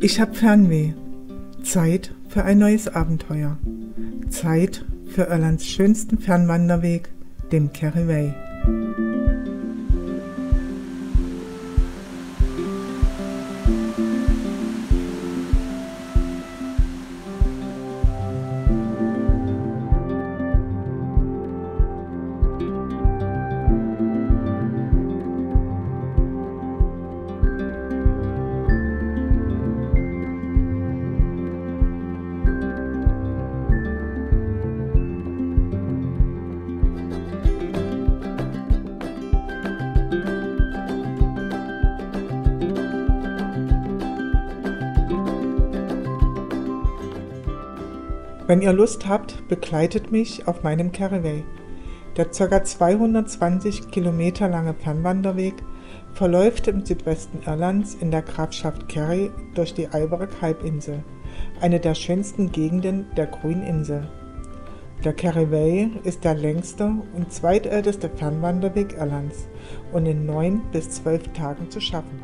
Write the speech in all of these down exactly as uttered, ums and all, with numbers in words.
Ich hab Fernweh. Zeit für ein neues Abenteuer. Zeit für Irlands schönsten Fernwanderweg, dem Kerry Way. Wenn ihr Lust habt, begleitet mich auf meinem Kerry Way. Der ca. zweihundertzwanzig Kilometer lange Fernwanderweg verläuft im Südwesten Irlands in der Grafschaft Kerry durch die Iveragh-Halbinsel, eine der schönsten Gegenden der Grünen Insel. Der Kerry Way ist der längste und zweitälteste Fernwanderweg Irlands und in neun bis zwölf Tagen zu schaffen.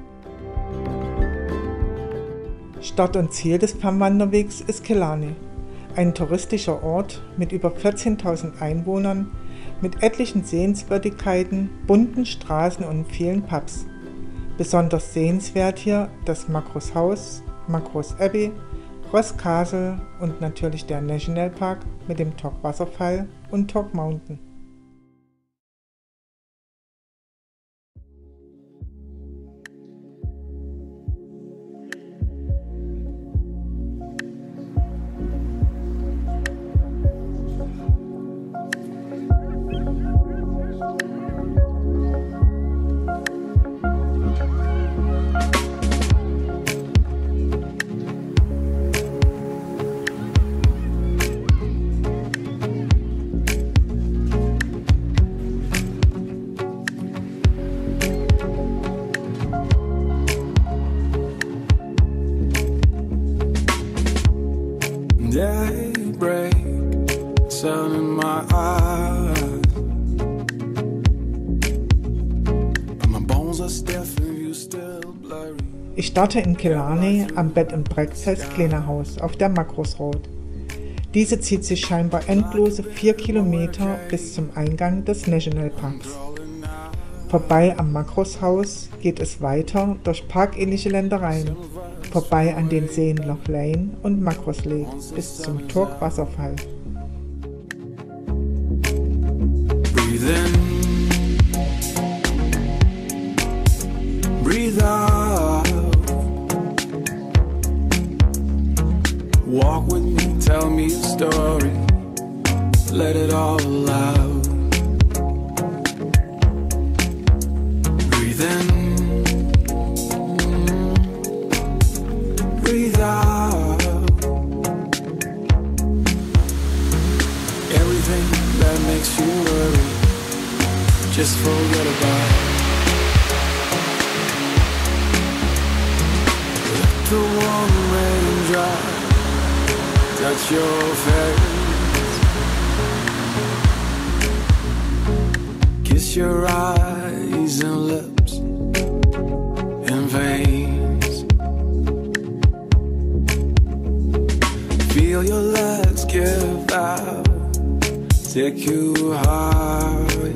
Start und Ziel des Fernwanderwegs ist Killarney, ein touristischer Ort mit über vierzehntausend Einwohnern, mit etlichen Sehenswürdigkeiten, bunten Straßen und vielen Pubs. Besonders sehenswert hier das Macross House, Macross Abbey, Ross Castle und natürlich der Nationalpark mit dem Tog Wasserfall und Tog Mountain. Daybreak, sun in my eyes, but my bones are stiff and you still blurry. Ich starte in Killarney am Bed and Breakfast Glenhaus auf der Macross Road. Diese zieht sich scheinbar endlose vier Kilometer bis zum Eingang des Nationalparks. Vorbei am Macross House geht es weiter durch parkähnliche Ländereien, vorbei an den Seen Loch Lane und Macross Lake bis zum Tog Wasserfall. Breathe in, breathe out. Walk with me, tell me a story. Let it all out. Breathe in. Breathe out. Everything that makes you worry, just forget about it. Let the warm rain dry, touch your face. Kiss your eyes and lips and veins. Feel your legs give out, take you high.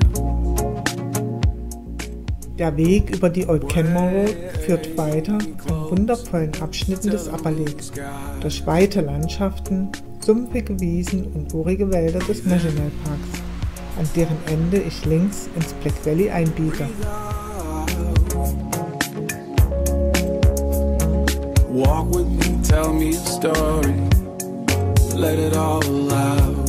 Der Weg über die Old Kenmore Road führt weiter an wundervollen Abschnitten des Upper Lake, durch weite Landschaften, sumpfige Wiesen und urige Wälder des Nationalparks, an deren Ende ich links ins Black Valley einbiege. Walk with me, tell me a story. Let it all out.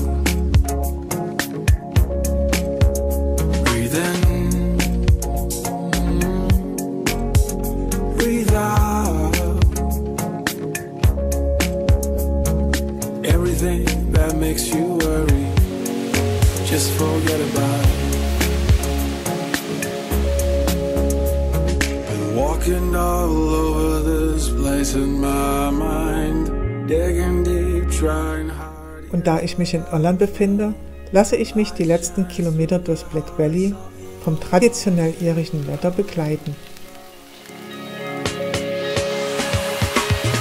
Breathe in, breathe out. Everything that makes you worry, just forget about it. Been walking all over this place in my mind, digging deep, trying hard. Und da ich mich in Irland befinde, lasse ich mich die letzten Kilometer durchs Black Valley vom traditionell irischen Wetter begleiten.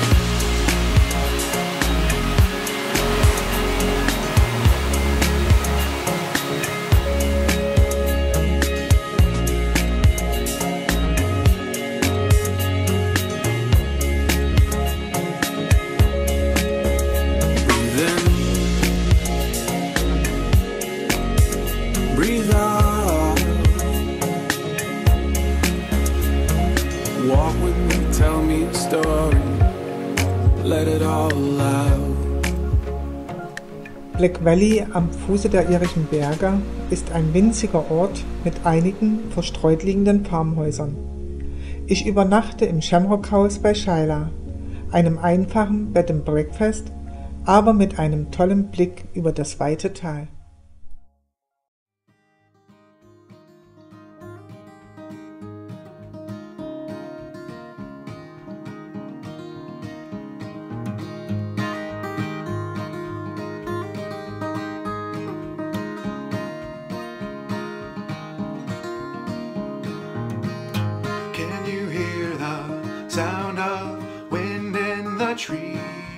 Walk with me, tell me a story, let it all out. Black Valley am Fuße der irischen Berge ist ein winziger Ort mit einigen verstreut liegenden Farmhäusern. Ich übernachte im Shamrock House bei Shyla, einem einfachen Bed and Breakfast, aber mit einem tollen Blick über das weite Tal. Sound of wind in the trees.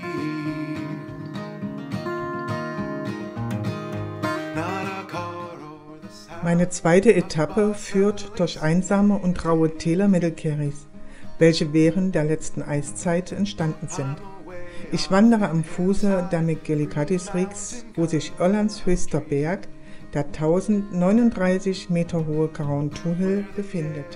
Meine zweite Etappe führt durch einsame und raue Täler Mittelkerrys, welche während der letzten Eiszeit entstanden sind. Ich wandere am Fuße der McGillicuddy's, wo sich Irlands höchster Berg, der tausendneununddreißig Meter hohe Carrauntoohil Hill, befindet.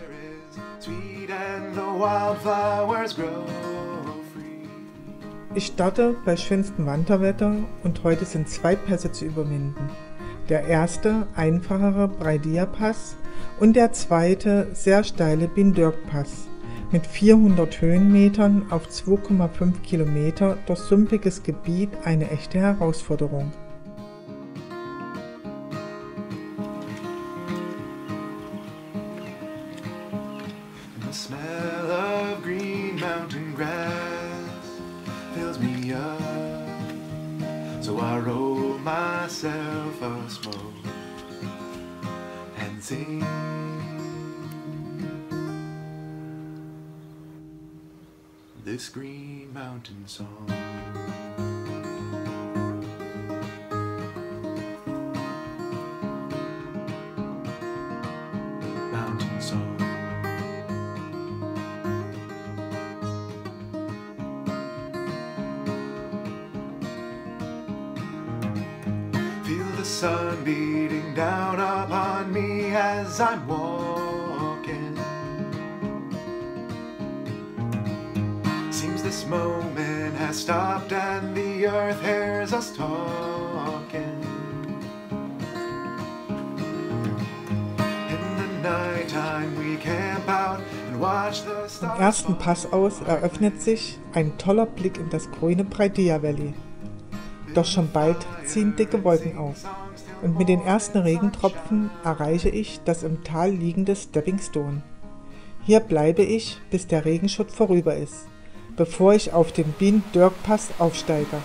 Ich starte bei schönstem Wanderwetter und heute sind zwei Pässe zu überwinden. Der erste, einfachere Breidia Pass und der zweite, sehr steile Bindirk Pass mit vierhundert Höhenmetern auf zwei Komma fünf Kilometer durch sumpfiges Gebiet eine echte Herausforderung. The smell of green mountain grass fills me up, so I roll myself a smoke and sing this green mountain song. Mountain song. Sun beating down upon me as I'm walking. Seems this moment has stopped and the earth hears us talking. In the nighttime we camp out and watch the stars. Vom ersten Pass aus eröffnet sich ein toller Blick in das grüne Breidia Valley. Doch schon bald ziehen dicke Wolken auf und mit den ersten Regentropfen erreiche ich das im Tal liegende Stepping Stone. Hier bleibe ich, bis der Regenschutt vorüber ist, bevor ich auf den Bindirk Pass aufsteige.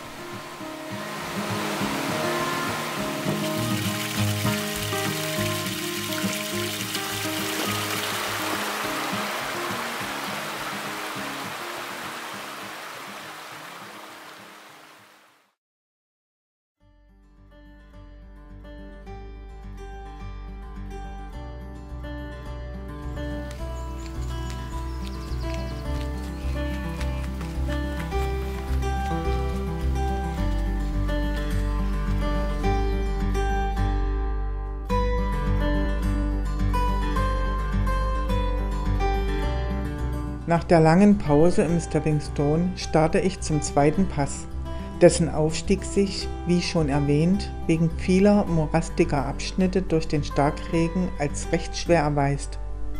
Nach der langen Pause im Stepping Stone starte ich zum zweiten Pass, dessen Aufstieg sich, wie schon erwähnt, wegen vieler morastiger Abschnitte durch den Starkregen als recht schwer erweist.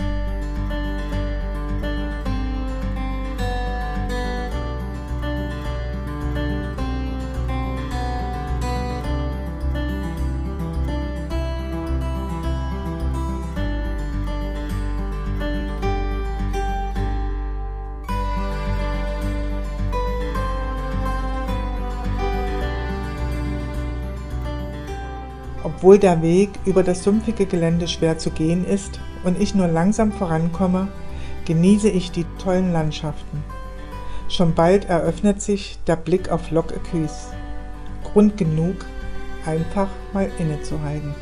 Obwohl der Weg über das sumpfige Gelände schwer zu gehen ist und ich nur langsam vorankomme, genieße ich die tollen Landschaften. Schon bald eröffnet sich der Blick auf Loch Ecuise. Grund genug, einfach mal innezuhalten.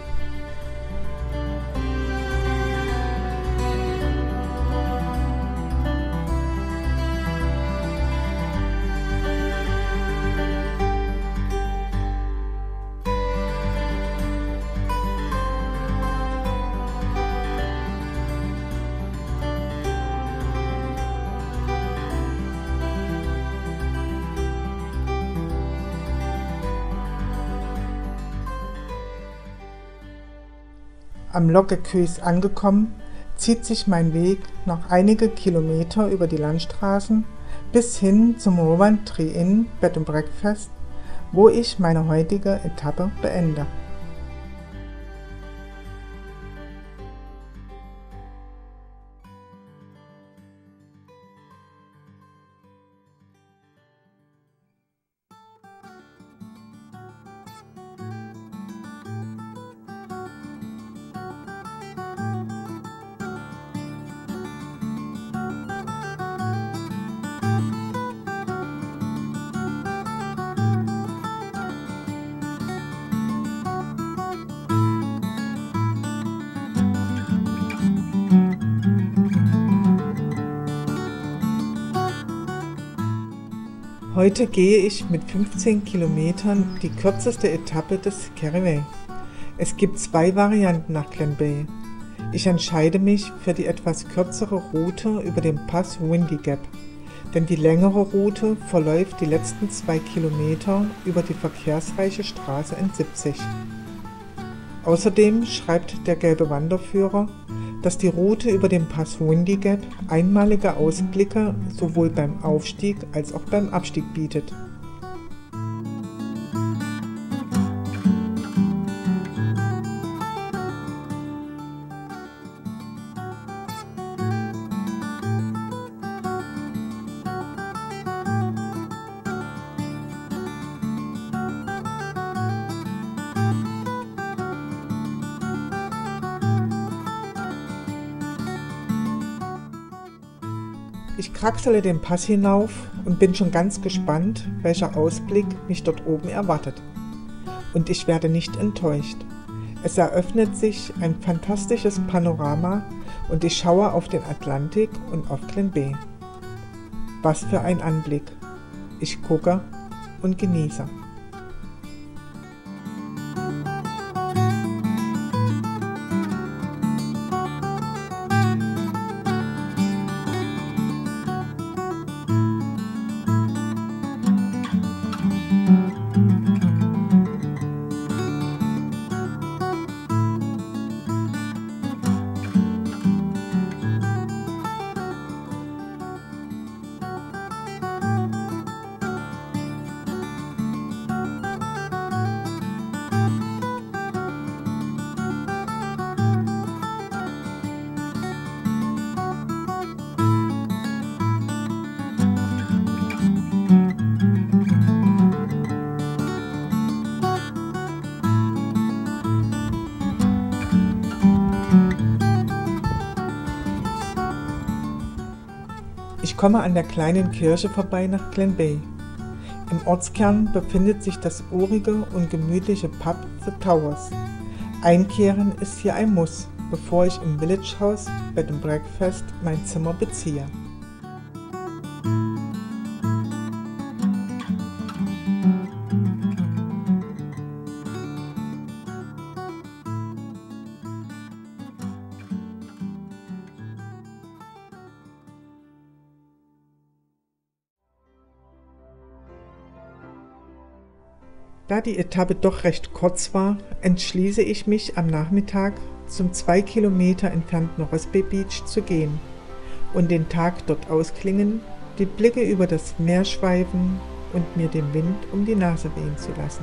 Am Logecuis angekommen, zieht sich mein Weg noch einige Kilometer über die Landstraßen bis hin zum Rowan Tree Inn Bed and Breakfast, wo ich meine heutige Etappe beende. Heute gehe ich mit fünfzehn Kilometern die kürzeste Etappe des Kerry Way. Es gibt zwei Varianten nach Glen Bay. Ich entscheide mich für die etwas kürzere Route über den Pass Windy Gap, denn die längere Route verläuft die letzten zwei Kilometer über die verkehrsreiche Straße N siebzig. Außerdem schreibt der gelbe Wanderführer, dass die Route über den Pass Windy Gap einmalige Ausblicke sowohl beim Aufstieg als auch beim Abstieg bietet. Ich kraxele den Pass hinauf und bin schon ganz gespannt, welcher Ausblick mich dort oben erwartet. Und ich werde nicht enttäuscht. Es eröffnet sich ein fantastisches Panorama und ich schaue auf den Atlantik und auf Glen Bay. Was für ein Anblick! Ich gucke und genieße. Ich komme an der kleinen Kirche vorbei nach Glen Bay. Im Ortskern befindet sich das urige und gemütliche Pub The Towers. Einkehren ist hier ein Muss, bevor ich im Village House Bed and Breakfast mein Zimmer beziehe. Da die Etappe doch recht kurz war, entschließe ich mich am Nachmittag zum zwei Kilometer entfernten Ross Bay Beach zu gehen und den Tag dort ausklingen, die Blicke über das Meer schweifen und mir den Wind um die Nase wehen zu lassen.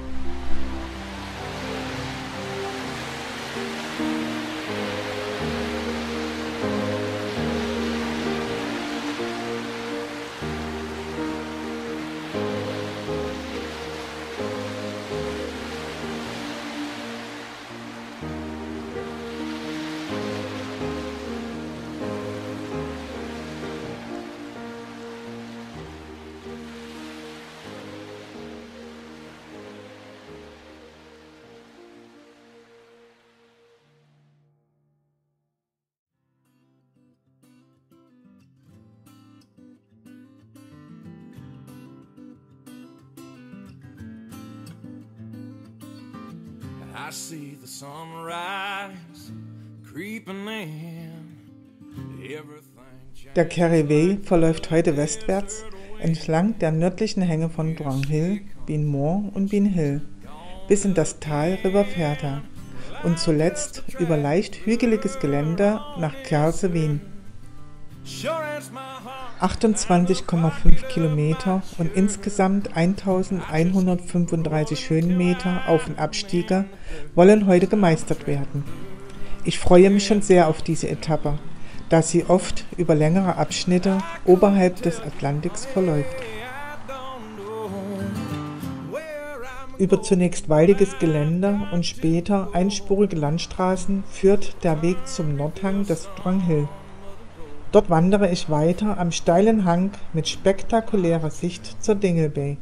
I see the sunrise creeping in. Everything. Der Kerry Way verläuft heute westwärts entlang der nördlichen Hänge von Drong Hill, Bean Moor und Bean Hill bis in das Tal River Ferta, und zuletzt über leicht hügeliges Gelände nach Kerse, Wien. achtundzwanzig Komma fünf Kilometer und insgesamt eintausendeinhundertfünfunddreißig Höhenmeter Auf- und Abstiege wollen heute gemeistert werden. Ich freue mich schon sehr auf diese Etappe, da sie oft über längere Abschnitte oberhalb des Atlantiks verläuft. Über zunächst waldiges Gelände und später einspurige Landstraßen führt der Weg zum Nordhang des Strong Hill. Dort wandere ich weiter am steilen Hang mit spektakulärer Sicht zur Dingle Bay.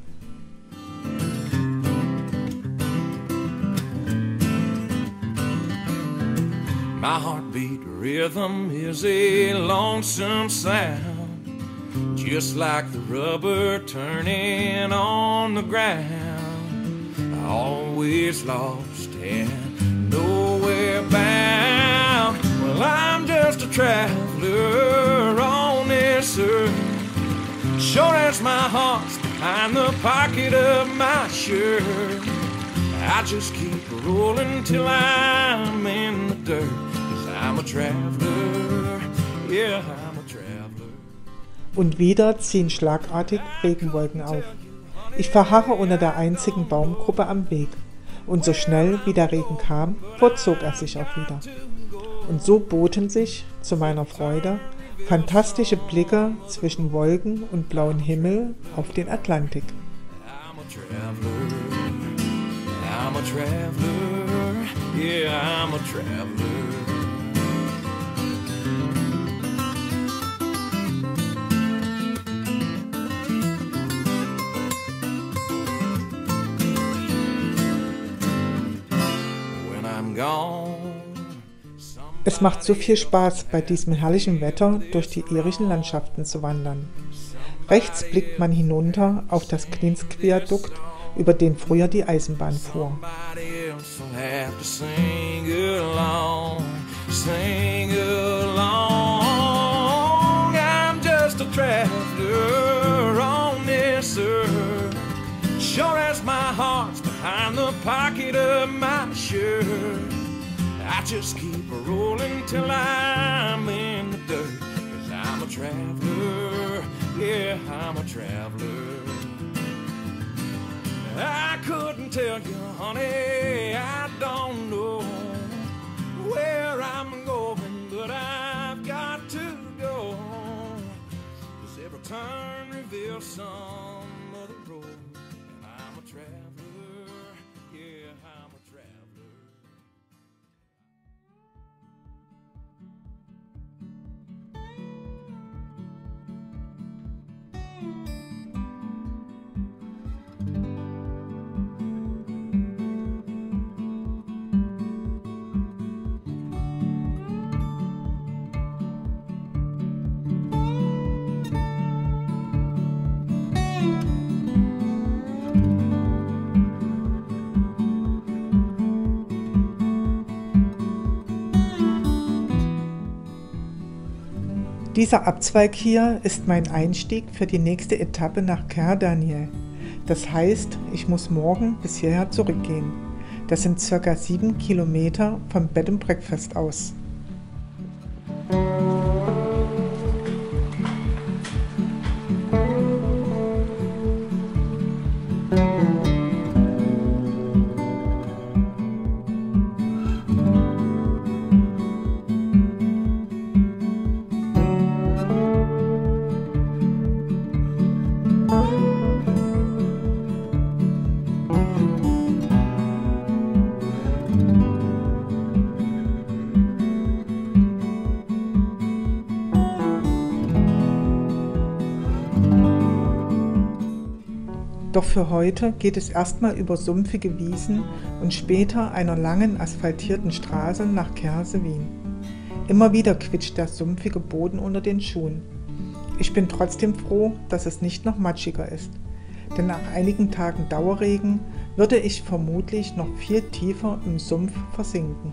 My heartbeat rhythm is a lonesome sound, just like the rubber turning on the ground. Always lost and nowhere bound. Well, I'm just a traveler on this earth. Sure as my heart's behind the pocket of my shirt. I just keep rolling till I'm in the dirt. I'm a traveler, yeah, I'm a traveler. Und wieder ziehen schlagartig Regenwolken auf. Ich verharre unter der einzigen Baumgruppe am Weg. Und so schnell wie der Regen kam, verzog er sich auch wieder. Und so boten sich, zu meiner Freude, fantastische Blicke zwischen Wolken und blauem Himmel auf den Atlantik. I'm a traveler, I'm a traveler, yeah, I'm a traveler. Es macht so viel Spaß, bei diesem herrlichen Wetter durch die irischen Landschaften zu wandern. Rechts blickt man hinunter auf das Klinsk-Viadukt, über den früher die Eisenbahn fuhr. Behind the pocket of my shirt, I just keep rolling till I'm in the dirt. 'Cause I'm a traveler, yeah, I'm a traveler. I couldn't tell you, honey, I don't know where I'm going, but I've got to go. 'Cause every turn reveals some other road. And I'm a traveler, yeah, I'm a traveler. Dieser Abzweig hier ist mein Einstieg für die nächste Etappe nach Ker Daniel. Das heißt, ich muss morgen bis hierher zurückgehen. Das sind ca. sieben Kilometer vom Bed and Breakfast aus. Doch für heute geht es erstmal über sumpfige Wiesen und später einer langen asphaltierten Straße nach Kerse, Wien. Immer wieder quietscht der sumpfige Boden unter den Schuhen. Ich bin trotzdem froh, dass es nicht noch matschiger ist, denn nach einigen Tagen Dauerregen würde ich vermutlich noch viel tiefer im Sumpf versinken.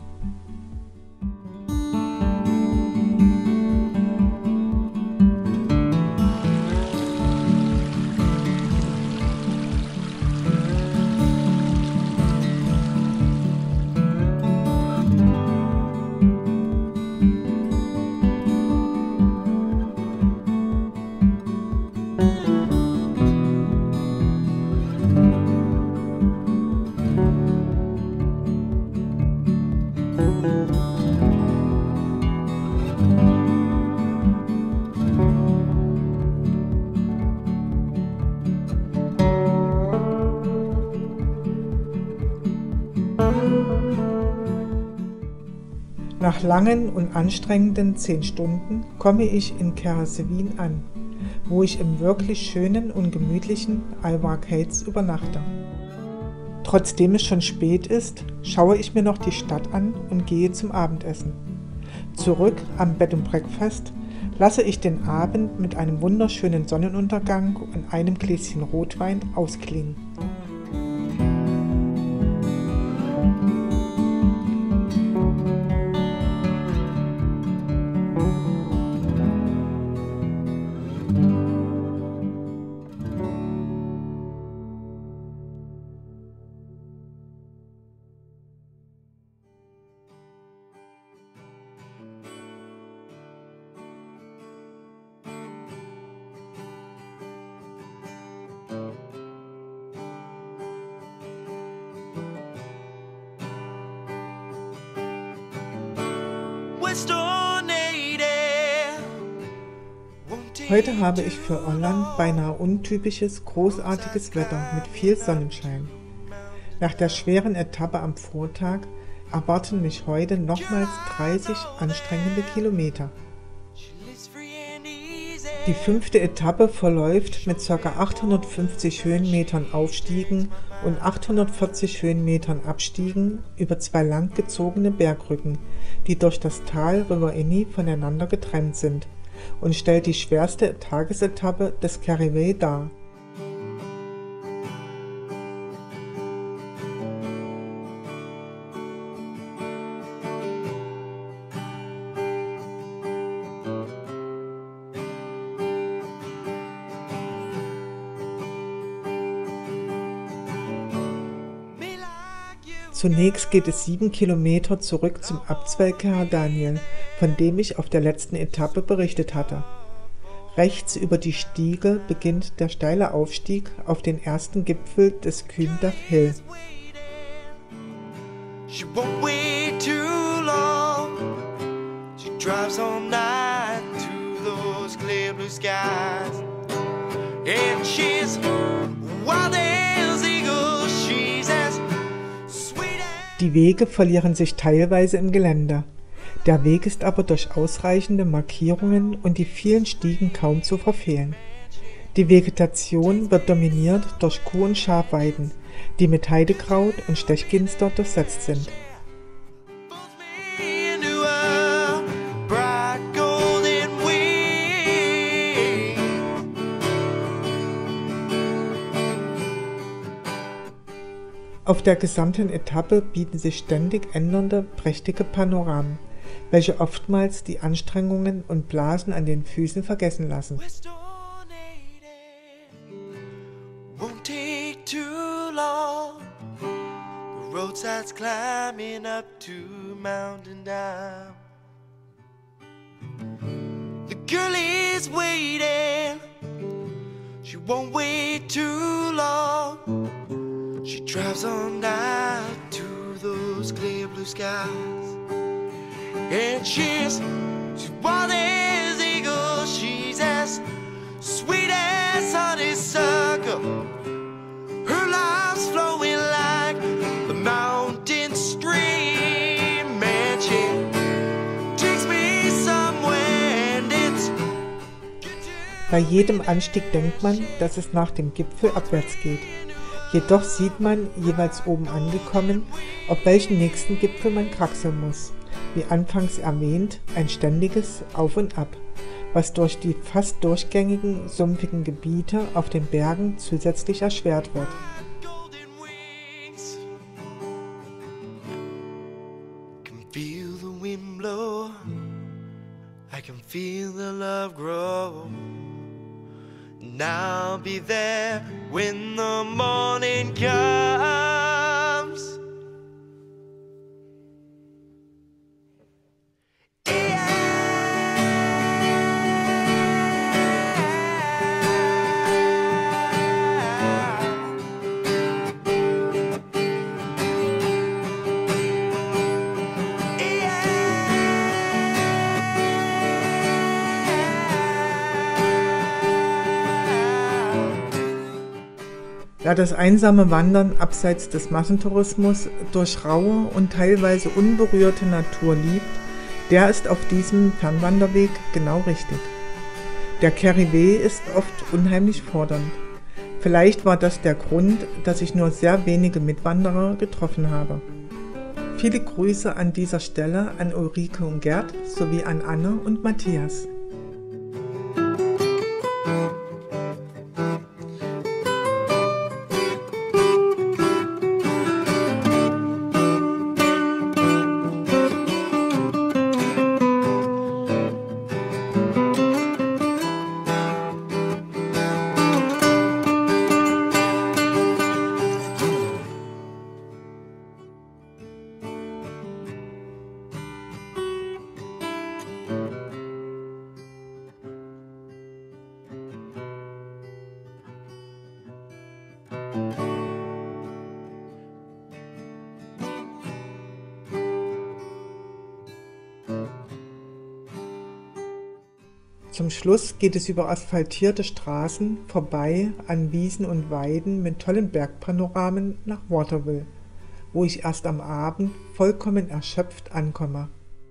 Nach langen und anstrengenden zehn Stunden komme ich in Keresewin an, wo ich im wirklich schönen und gemütlichen Alwar Heights übernachte. Trotzdem es schon spät ist, schaue ich mir noch die Stadt an und gehe zum Abendessen. Zurück am Bed and Breakfast lasse ich den Abend mit einem wunderschönen Sonnenuntergang und einem Gläschen Rotwein ausklingen. Heute habe ich für Irland beinahe untypisches, großartiges Wetter mit viel Sonnenschein. Nach der schweren Etappe am Vortag erwarten mich heute nochmals dreißig anstrengende Kilometer. Die fünfte Etappe verläuft mit ca. achthundertfünfzig Höhenmetern Aufstiegen und achthundertvierzig Höhenmetern Abstiegen über zwei langgezogene Bergrücken, die durch das Tal River Inni voneinander getrennt sind, und stellt die schwerste Tagesetappe des Kerry Way dar. Zunächst geht es sieben Kilometer zurück zum Abzweig Caer Daniel, von dem ich auf der letzten Etappe berichtet hatte. Rechts über die Stiege beginnt der steile Aufstieg auf den ersten Gipfel des Cúin Dath Hill. Die Wege verlieren sich teilweise im Gelände. Der Weg ist aber durch ausreichende Markierungen und die vielen Stiegen kaum zu verfehlen. Die Vegetation wird dominiert durch Kuh- und Schafweiden, die mit Heidekraut und Stechginster durchsetzt sind. Auf der gesamten Etappe bieten sich ständig ändernde, prächtige Panoramen, welche oftmals die Anstrengungen und Blasen an den Füßen vergessen lassen. She drives on down to those clear blue skies, and she's she's wild as eagle. She's as sweet as honeysuckle. Her life's flowing like a mountain stream, and she takes me somewhere, and it's. Bei jedem Anstieg denkt man, dass es nach dem Gipfel abwärts geht. Jedoch sieht man, jeweils oben angekommen, auf welchen nächsten Gipfel man kraxeln muss. Wie anfangs erwähnt, ein ständiges Auf und Ab, was durch die fast durchgängigen, sumpfigen Gebiete auf den Bergen zusätzlich erschwert wird. And I'll be there when the morning comes. Da das einsame Wandern abseits des Massentourismus durch raue und teilweise unberührte Natur liebt, Der ist auf diesem Fernwanderweg genau richtig. Der Kerry Way ist oft unheimlich fordernd. Vielleicht war das der Grund, dass ich nur sehr wenige Mitwanderer getroffen habe. Viele Grüße an dieser Stelle an Ulrike und Gerd sowie an Anne und Matthias. Zum Schluss geht es über asphaltierte Straßen vorbei an Wiesen und Weiden mit tollen Bergpanoramen nach Waterville, wo ich erst am Abend vollkommen erschöpft ankomme.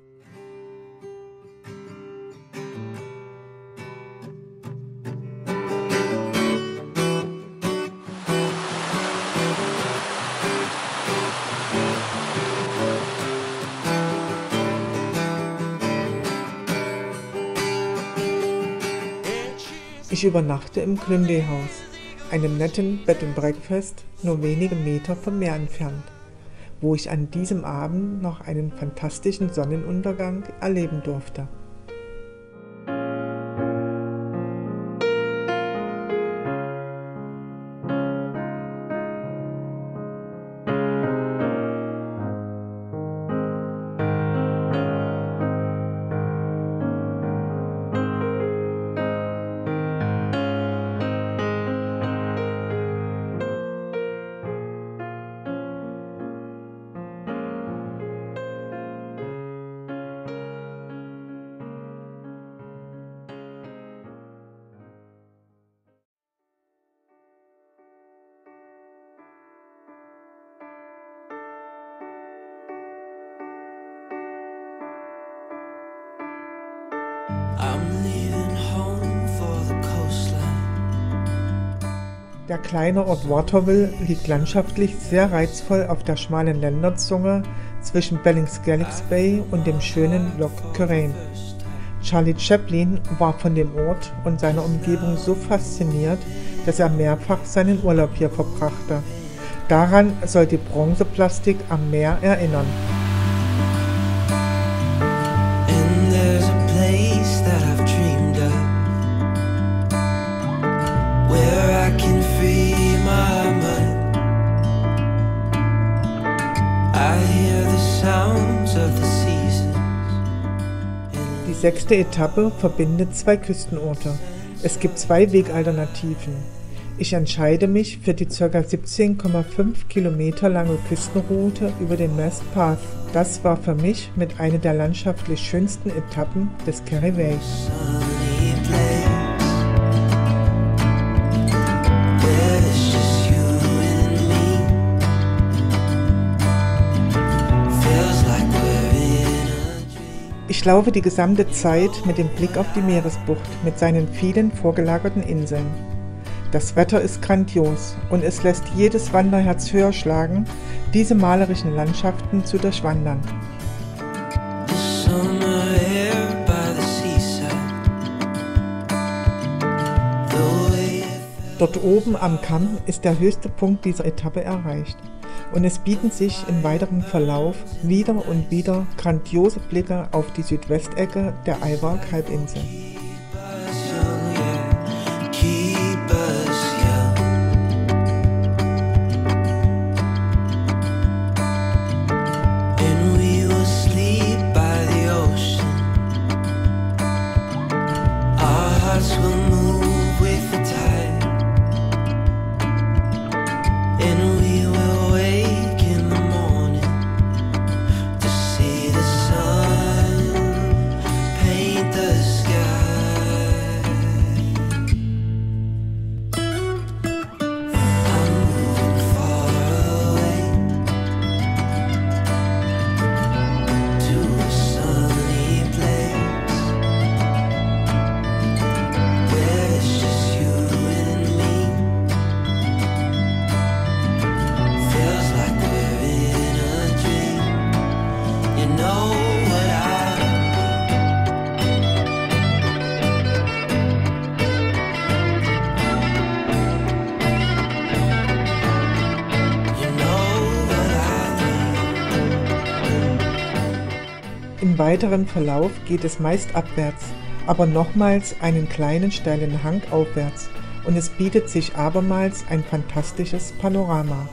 Ich übernachte im Clyndy House, einem netten Bed and Breakfast, nur wenige Meter vom Meer entfernt, wo ich an diesem Abend noch einen fantastischen Sonnenuntergang erleben durfte. Der kleine Ort Waterville liegt landschaftlich sehr reizvoll auf der schmalen Länderzunge zwischen Ballinskelligs Bay und dem schönen Loch Currane. Charlie Chaplin war von dem Ort und seiner Umgebung so fasziniert, dass er mehrfach seinen Urlaub hier verbrachte. Daran soll die Bronzeplastik am Meer erinnern. Die sechste Etappe verbindet zwei Küstenorte. Es gibt zwei Wegalternativen. Ich entscheide mich für die ca. siebzehn Komma fünf Kilometer lange Küstenroute über den Mast Path. Das war für mich mit einer der landschaftlich schönsten Etappen des Kerry Way. Ich laufe die gesamte Zeit mit dem Blick auf die Meeresbucht mit seinen vielen vorgelagerten Inseln. Das Wetter ist grandios und es lässt jedes Wanderherz höher schlagen, diese malerischen Landschaften zu durchwandern. Dort oben am Kamm ist der höchste Punkt dieser Etappe erreicht. Und es bieten sich im weiteren Verlauf wieder und wieder grandiose Blicke auf die Südwestecke der Aigurk-Halbinsel. Im weiteren Verlauf geht es meist abwärts, aber nochmals einen kleinen steilen Hang aufwärts und es bietet sich abermals ein fantastisches Panorama.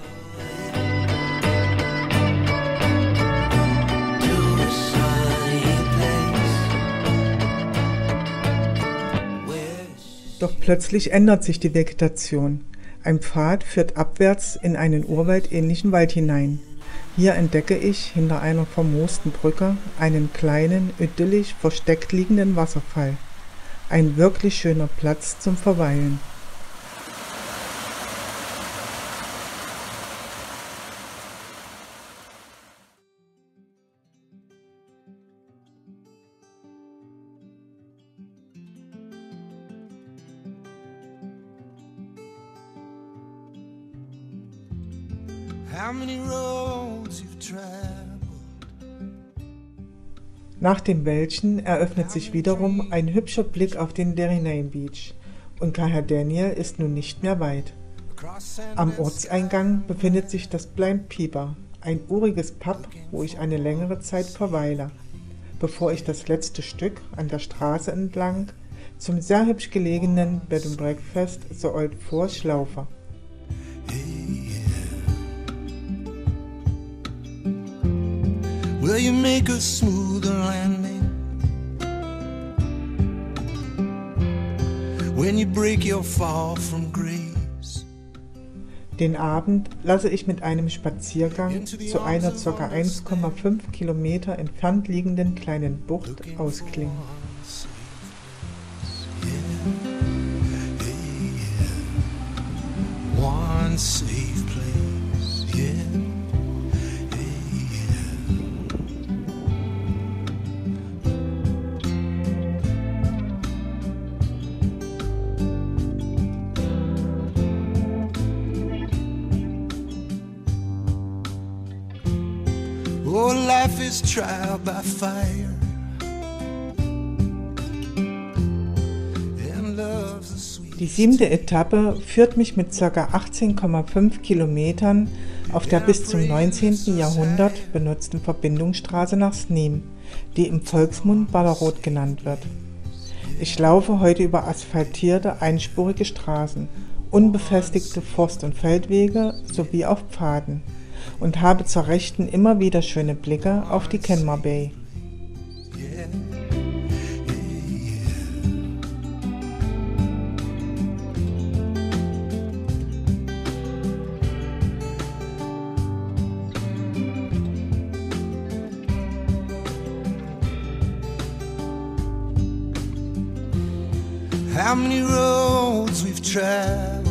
Doch plötzlich ändert sich die Vegetation. Ein Pfad führt abwärts in einen urwaldähnlichen Wald hinein. Hier entdecke ich hinter einer vermoosten Brücke einen kleinen, idyllisch versteckt liegenden Wasserfall. Ein wirklich schöner Platz zum Verweilen. Nach dem Wäldchen eröffnet sich wiederum ein hübscher Blick auf den Derrynane Beach und Caher Daniel ist nun nicht mehr weit. Am Ortseingang befindet sich das Blind Peeper, ein uriges Pub, wo ich eine längere Zeit verweile, bevor ich das letzte Stück an der Straße entlang zum sehr hübsch gelegenen Bed and Breakfast The Old Forge laufe. Will you make a smoother landing when you break your fall from grace? Den Abend lasse ich mit einem Spaziergang zu einer ca. eins Komma fünf Kilometer entfernt liegenden kleinen Bucht ausklingen. One safe place, yeah. Oh, life is trial by fire, and love's the sweet. Die siebte Etappe führt mich mit ca. achtzehn Komma fünf Kilometern auf der bis zum neunzehnten Jahrhundert benutzten Verbindungsstraße nach Sneem, die im Volksmund Ballerod genannt wird. Ich laufe heute über asphaltierte, einspurige Straßen, unbefestigte Forst- und Feldwege sowie auf Pfaden und habe zur Rechten immer wieder schöne Blicke auf die Kenmare Bay. How many roads we've traveled,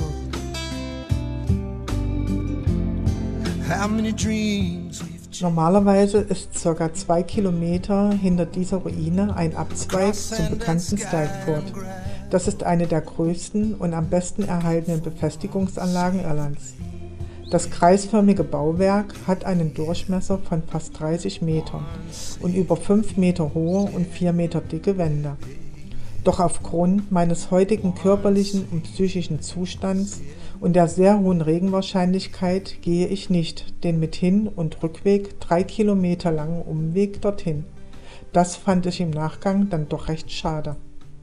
how many dreams we've chased. Normalerweise ist ca. zwei Kilometer hinter dieser Ruine ein Abzweig zum bekannten Stilford. Das ist eine der größten und am besten erhaltenen Befestigungsanlagen Irlands. Das kreisförmige Bauwerk hat einen Durchmesser von fast dreißig Metern und über fünf Meter hohe und vier Meter dicke Wände. Doch aufgrund meines heutigen körperlichen und psychischen Zustands und der sehr hohen Regenwahrscheinlichkeit gehe ich nicht den mit Hin- und Rückweg drei Kilometer langen Umweg dorthin. Das fand ich im Nachgang dann doch recht schade.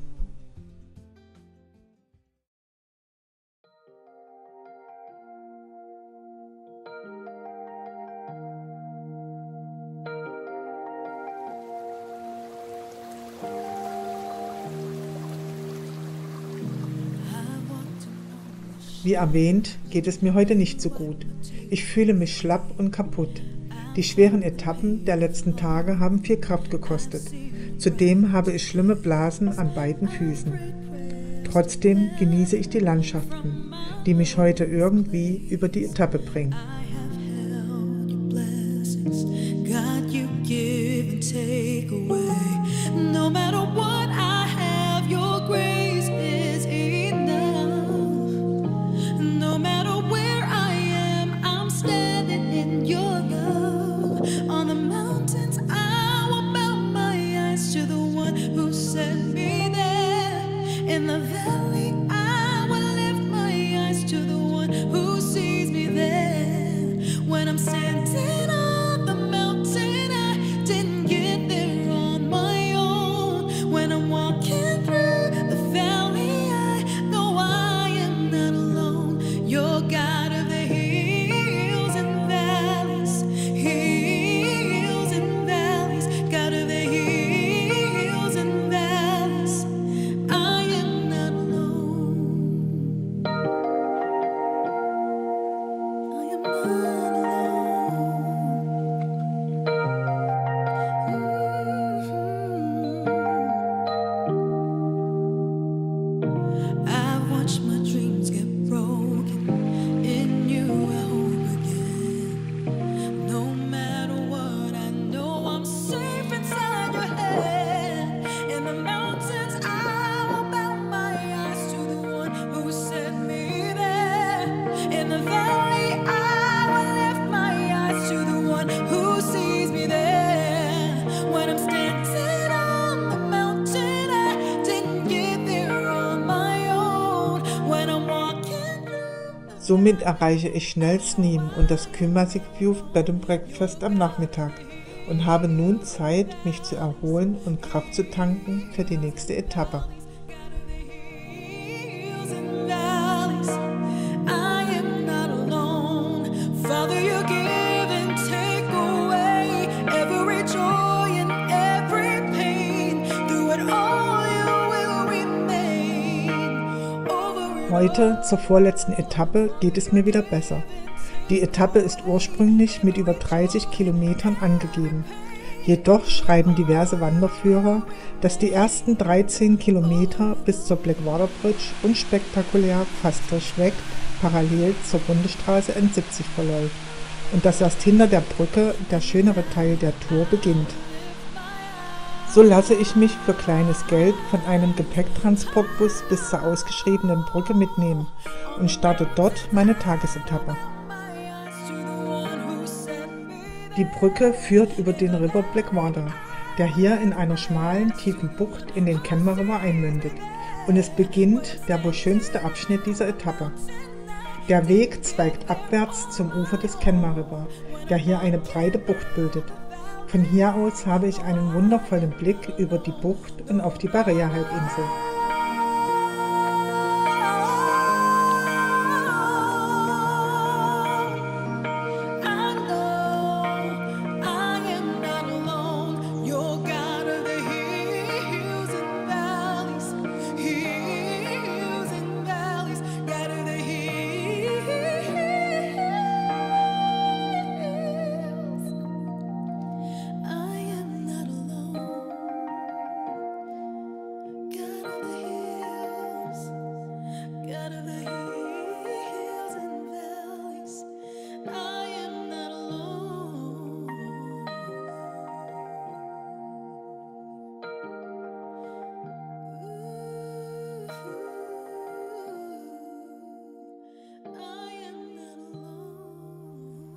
Wie erwähnt, geht es mir heute nicht so gut. Ich fühle mich schlapp und kaputt. Die schweren Etappen der letzten Tage haben viel Kraft gekostet. Zudem habe ich schlimme Blasen an beiden Füßen. Trotzdem genieße ich die Landschaften, die mich heute irgendwie über die Etappe bringen. When I'm standing on the mountain, I didn't get there watch my dreams get broken. In you I hope again. No matter what, I know I'm safe inside your head. In the mountains I will bow my eyes to the one who set me there. In the valley I will lift my eyes to the one who sees me there. When I'm standing on the mountain, I didn't get there on my own. When I'm walking through. Somit erreiche ich schnell Sneem und das Kumasi View Bed and Breakfast am Nachmittag und habe nun Zeit, mich zu erholen und Kraft zu tanken für die nächste Etappe. Hills and valleys, I am not alone. Father, you give and take away every joy and every pain. Through it all, you will remain. Over it Heute, zur vorletzten Etappe, geht es mir wieder besser. Die Etappe ist ursprünglich mit über dreißig Kilometern angegeben. Jedoch schreiben diverse Wanderführer, dass die ersten dreizehn Kilometer bis zur Blackwater Bridge unspektakulär fast durchweg parallel zur Bundesstraße N siebzig verläuft und dass erst hinter der Brücke der schönere Teil der Tour beginnt. So lasse ich mich für kleines Geld von einem Gepäcktransportbus bis zur ausgeschriebenen Brücke mitnehmen und starte dort meine Tagesetappe. to the one who set me there. Die Brücke führt über den River Blackwater, der hier in einer schmalen, tiefen Bucht in den Kenmare River einmündet, und es beginnt der wohl schönste Abschnitt dieser Etappe. Der Weg zweigt abwärts zum Ufer des Kenmare River, der hier eine breite Bucht bildet. Von hier aus habe ich einen wundervollen Blick über die Bucht und auf die Barrea-Halbinsel. I know I am not alone. You're God of the hills and valleys, hills and valleys, God of the hills. I am not alone. God of the hills, God of the hills and valleys. I am not alone. I am not alone.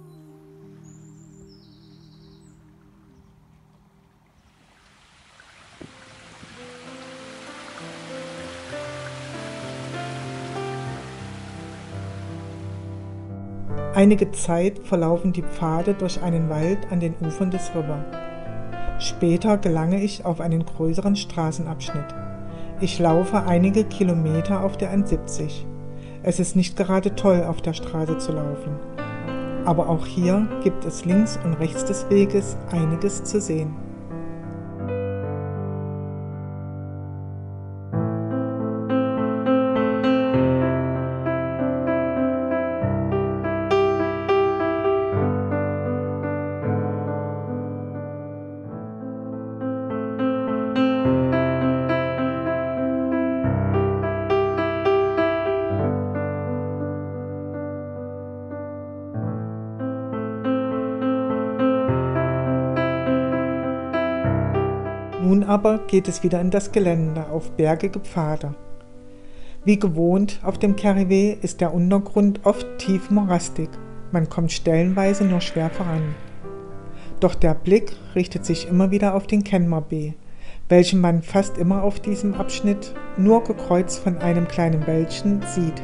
Einige Zeit verlaufen die Pfade durch einen Wald an den Ufern des River. Später gelange ich auf einen größeren Straßenabschnitt. Ich laufe einige Kilometer auf der N siebzig. Es ist nicht gerade toll, auf der Straße zu laufen. Aber auch hier gibt es links und rechts des Weges einiges zu sehen. Nun aber geht es wieder in das Gelände auf bergige Pfade. Wie gewohnt auf dem Kerry ist der Untergrund oft tief morastig, man kommt stellenweise nur schwer voran. Doch der Blick richtet sich immer wieder auf den Kenmare Bay, welchen man fast immer auf diesem Abschnitt nur gekreuzt von einem kleinen Wäldchen sieht.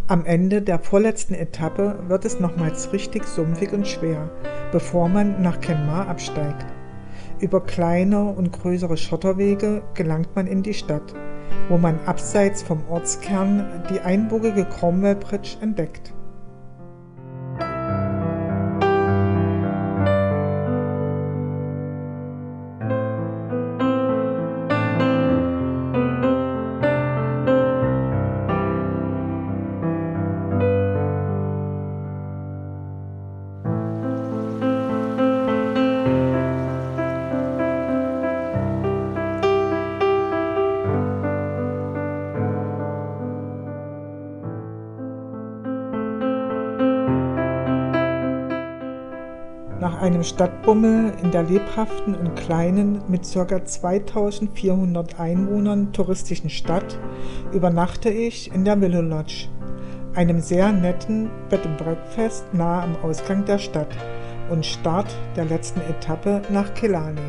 Am Ende der vorletzten Etappe wird es nochmals richtig sumpfig und schwer, bevor man nach Kenmare absteigt. Über kleine und größere Schotterwege gelangt man in die Stadt, wo man abseits vom Ortskern die einbogige Cromwell Bridge entdeckt. Nach einem Stadtbummel in der lebhaften und kleinen, mit ca. zweitausendvierhundert Einwohnern touristischen Stadt übernachte ich in der Willow Lodge, einem sehr netten Bed and Breakfast nahe am Ausgang der Stadt und Start der letzten Etappe nach Killarney.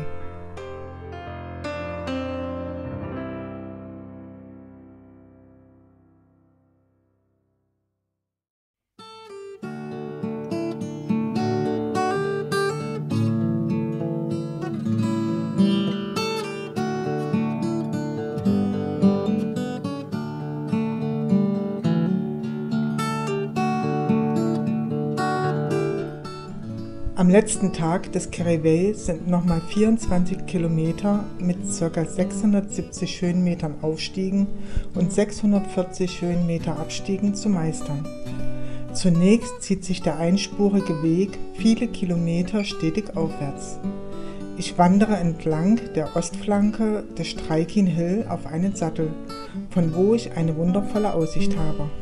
Am letzten Tag des Kerry Way sind nochmal vierundzwanzig Kilometer mit ca. sechshundertsiebzig Höhenmetern Aufstiegen und sechshundertvierzig Höhenmeter Abstiegen zu meistern. Zunächst zieht sich der einspurige Weg viele Kilometer stetig aufwärts. Ich wandere entlang der Ostflanke des Strykin Hill auf einen Sattel, von wo ich eine wundervolle Aussicht habe.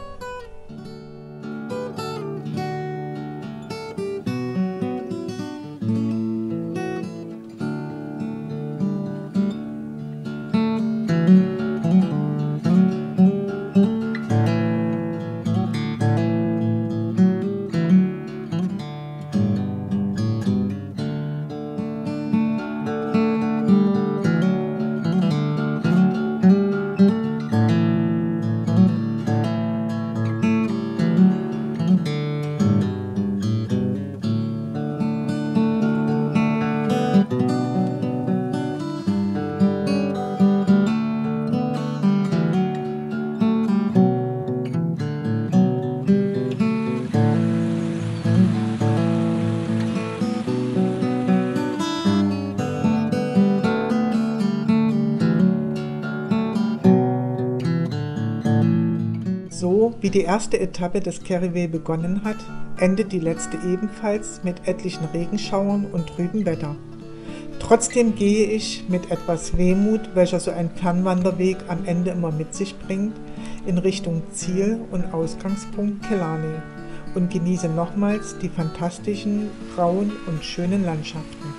So wie die erste Etappe des Kerry Way begonnen hat, endet die letzte ebenfalls mit etlichen Regenschauern und trübem Wetter. Trotzdem gehe ich mit etwas Wehmut, welcher so ein Fernwanderweg am Ende immer mit sich bringt, in Richtung Ziel und Ausgangspunkt Killarney und genieße nochmals die fantastischen, rauen und schönen Landschaften.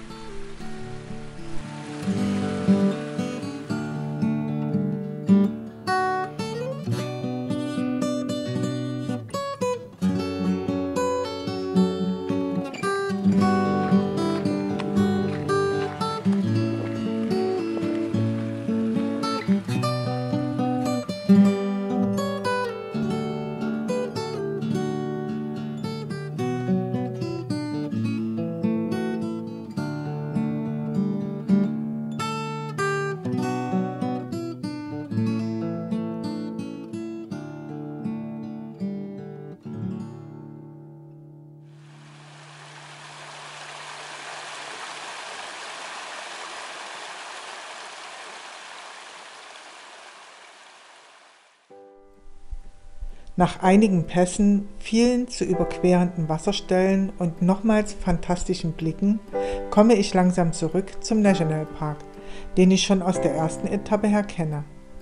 Nach einigen Pässen, vielen zu überquerenden Wasserstellen und nochmals fantastischen Blicken komme ich langsam zurück zum Nationalpark, den ich schon aus der ersten Etappe her kenne.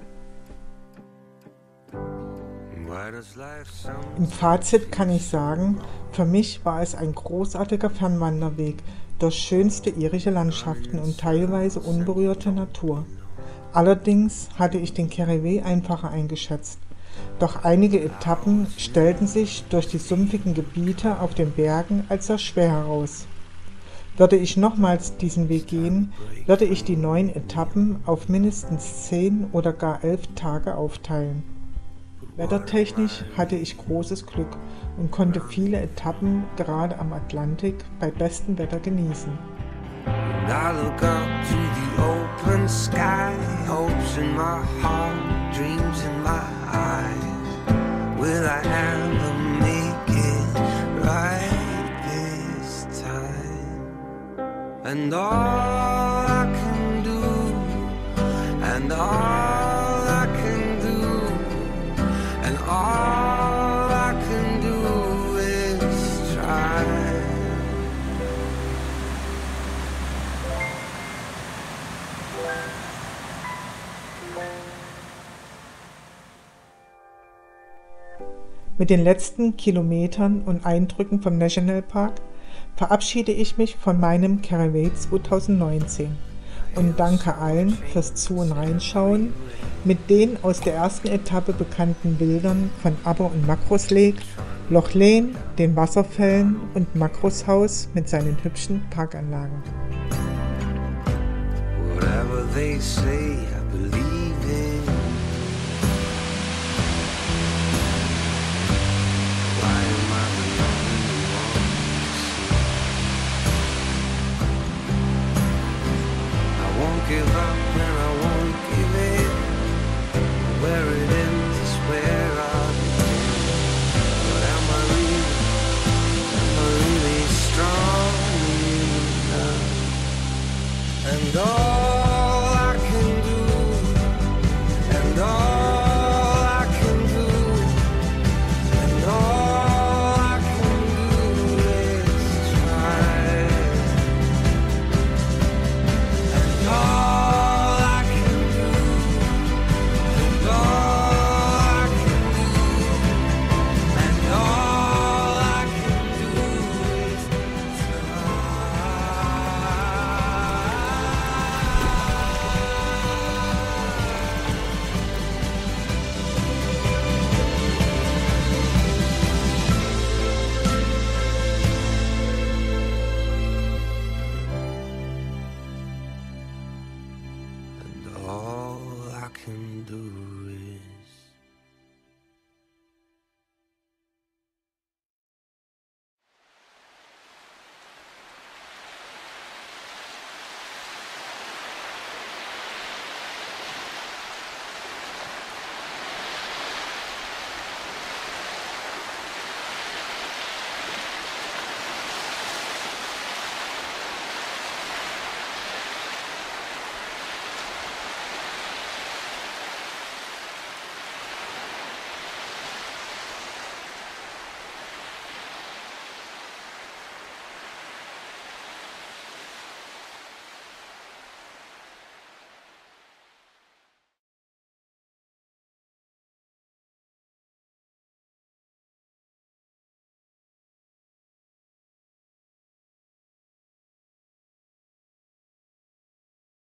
Im Fazit kann ich sagen, für mich war es ein großartiger Fernwanderweg durch schönste irische Landschaften und teilweise unberührte Natur. Allerdings hatte ich den Kerry Way einfacher eingeschätzt. Doch einige Etappen stellten sich durch die sumpfigen Gebiete auf den Bergen als sehr schwer heraus. Würde ich nochmals diesen Weg gehen, würde ich die neun Etappen auf mindestens zehn oder gar elf Tage aufteilen. Wettertechnisch hatte ich großes Glück und konnte viele Etappen gerade am Atlantik bei bestem Wetter genießen. And I look up to the open sky, hopes in my heart, dreams in my eyes. Will I ever make it right this time? And all I can do, and all I can do, and all I can do is try. Mit den letzten Kilometern und Eindrücken vom Nationalpark verabschiede ich mich von meinem Caraway zwanzig neunzehn und danke allen fürs Zu- und Reinschauen mit den aus der ersten Etappe bekannten Bildern von Aber- und Makros Lake, Loch Lane, den Wasserfällen und Makros Haus mit seinen hübschen Parkanlagen. Whatever they say,